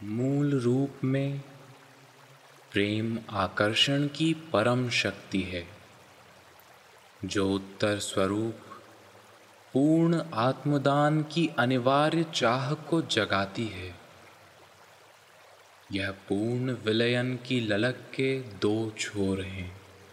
मूल रूप में प्रेम आकर्षण की परम शक्ति है, जो उत्तर स्वरूप पूर्ण आत्मदान की अनिवार्य चाह को जगाती है। यह पूर्ण विलयन की ललक के दो छोर हैं।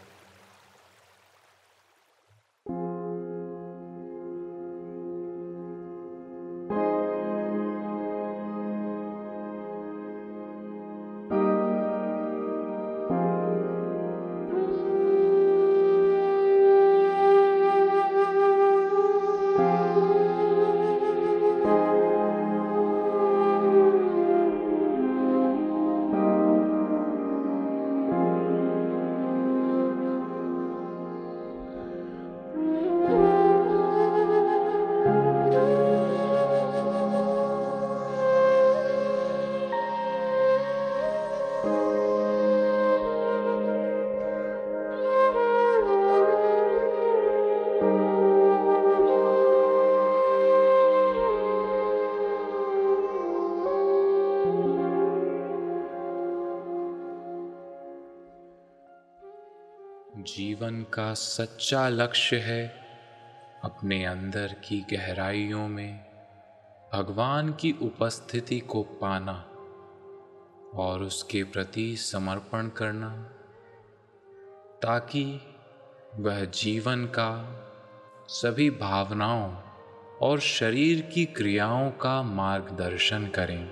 जीवन का सच्चा लक्ष्य है अपने अंदर की गहराइयों में भगवान की उपस्थिति को पाना और उसके प्रति समर्पण करना, ताकि वह जीवन का सभी भावनाओं और शरीर की क्रियाओं का मार्गदर्शन करें।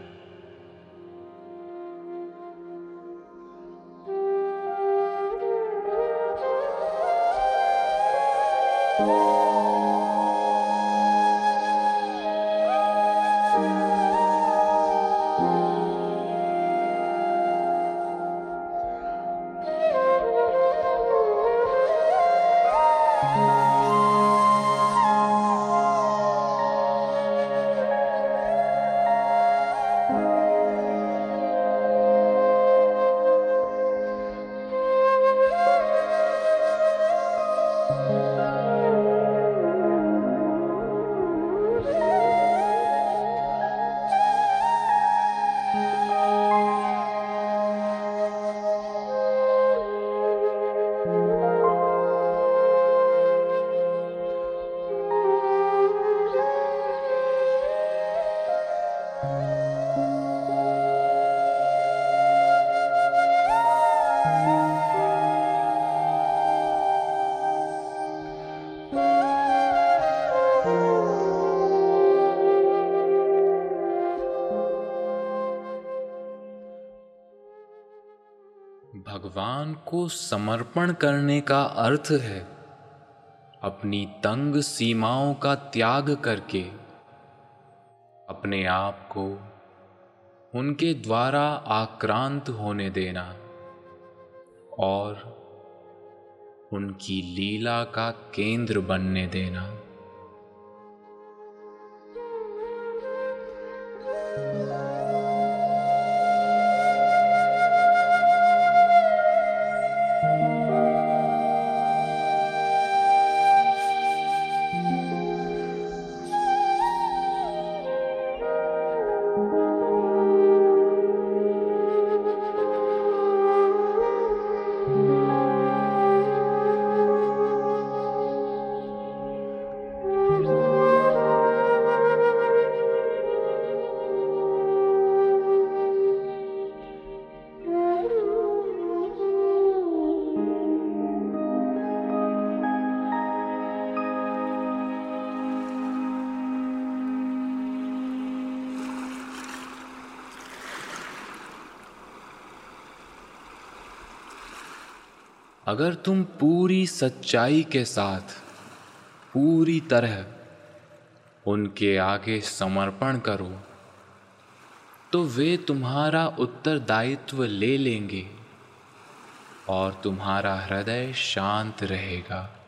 भगवान को समर्पण करने का अर्थ है अपनी तंग सीमाओं का त्याग करके अपने आप को उनके द्वारा आक्रांत होने देना और उनकी लीला का केंद्र बनने देना। अगर तुम पूरी सच्चाई के साथ पूरी तरह उनके आगे समर्पण करो, तो वे तुम्हारा उत्तरदायित्व ले लेंगे और तुम्हारा हृदय शांत रहेगा।